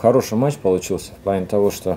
хороший матч получился в плане того, что,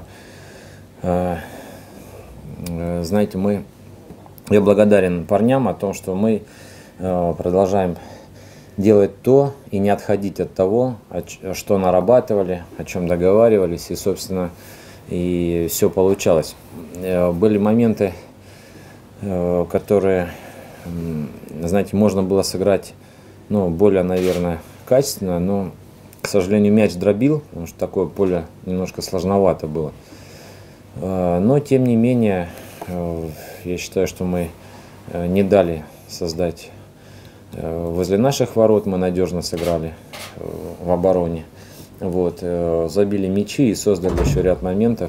знаете, я благодарен парням о том, что мы продолжаем делать то и не отходить от того, что нарабатывали, о чем договаривались, и, собственно, и все получалось. Были моменты, которые, знаете, можно было сыграть, более, наверное, качественно, но, к сожалению, мяч дробил, потому что такое поле немножко сложновато было. Но, тем не менее, я считаю, что мы не дали создать возле наших ворот, мы надежно сыграли в обороне. Вот, забили мячи и создали еще ряд моментов.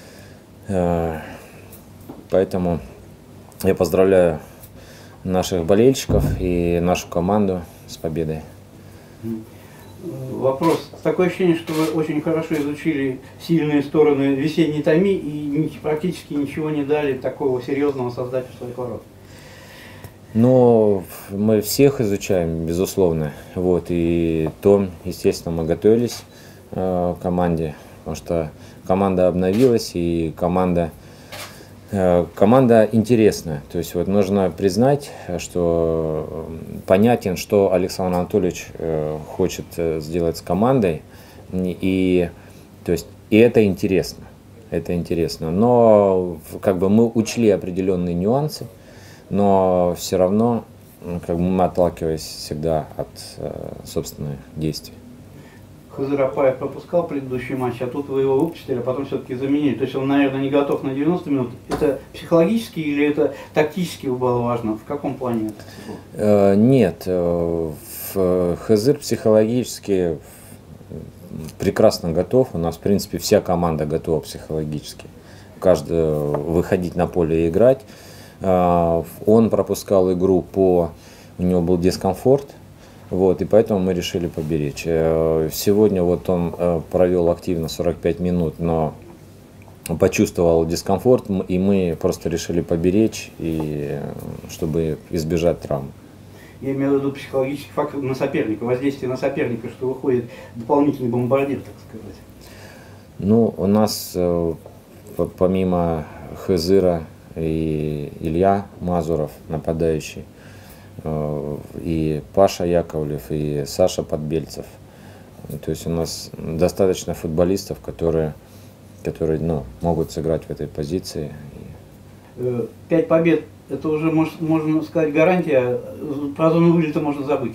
Поэтому я поздравляю наших болельщиков и нашу команду с победой. Вопрос. Такое ощущение, что вы очень хорошо изучили сильные стороны весенней Томи и практически ничего не дали такого серьезного создать у своих ворот. Но мы всех изучаем, безусловно. Вот, и Том, естественно, мы готовились к команде, потому что команда обновилась и команда интересная. То есть вот нужно признать, что понятен, что Александр Анатольевич хочет сделать с командой, и это интересно. Это интересно. Но как бы мы учли определенные нюансы, но все равно мы отталкиваясь всегда от собственных действий. Хызыр Апаев пропускал предыдущий матч, а тут вы его выпустили, а потом все-таки заменили. То есть он, наверное, не готов на 90 минут. Это психологически или это тактически было важно? В каком плане это? Нет, Хызыр психологически прекрасно готов. У нас, в принципе, вся команда готова психологически. Каждый выходить на поле и играть. Он пропускал игру у него был дискомфорт. Вот, и поэтому мы решили поберечь. Сегодня вот он провел активно 45 минут, но почувствовал дискомфорт, и мы просто решили поберечь, чтобы избежать травм. Я имею в виду психологический фактор на соперника, воздействие на соперника, что выходит дополнительный бомбардир, так сказать. У нас помимо Хызыра и Илья Мазуров, нападающий, и Паша Яковлев, и Саша Подбельцев. То есть у нас достаточно футболистов, которые могут сыграть в этой позиции. 5 побед, это уже, можно сказать, гарантия, про зону вылета можно забыть.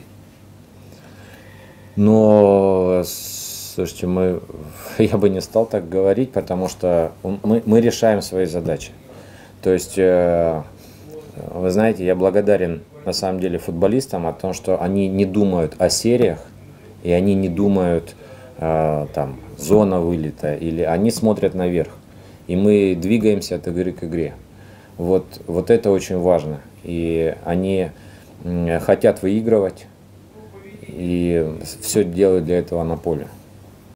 Но, слушайте, я бы не стал так говорить, потому что мы решаем свои задачи. То есть, вы знаете, я благодарен на самом деле футболистам о том, что они не думают о сериях, и они не думают зона вылета, или они смотрят наверх. И мы двигаемся от игры к игре. Вот это очень важно. И они хотят выигрывать, и все делают для этого на поле.